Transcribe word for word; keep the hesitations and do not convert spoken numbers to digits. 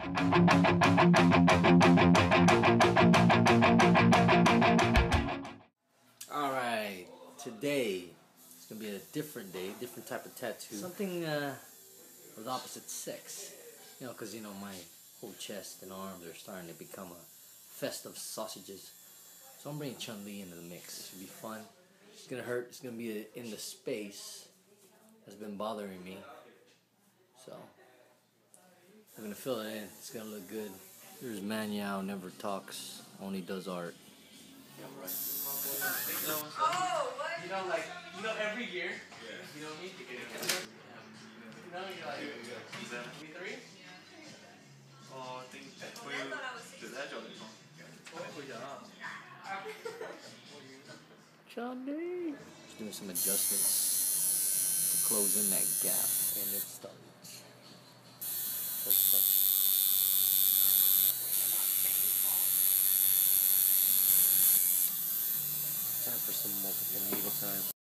Alright, today it's gonna be a different day, different type of tattoo. Something uh, with opposite sex. You know, because you know, my whole chest and arms are starting to become a fest of sausages. So I'm bringing Chun-Li into the mix. It should be fun. It's gonna hurt. It's gonna be in the space that's been bothering me. So I'm gonna fill it in. It's gonna look good. Here's Man Yao, never talks, only does art. Yeah, right. Oh, what? You know, like, you know, every year, yeah. You know me, you know, you're like, we three? Oh, I think for you, did that job is on? Chun-Li! Just doing some adjustments to close in that gap, and it starts. First touch. Time for some multiple needle time.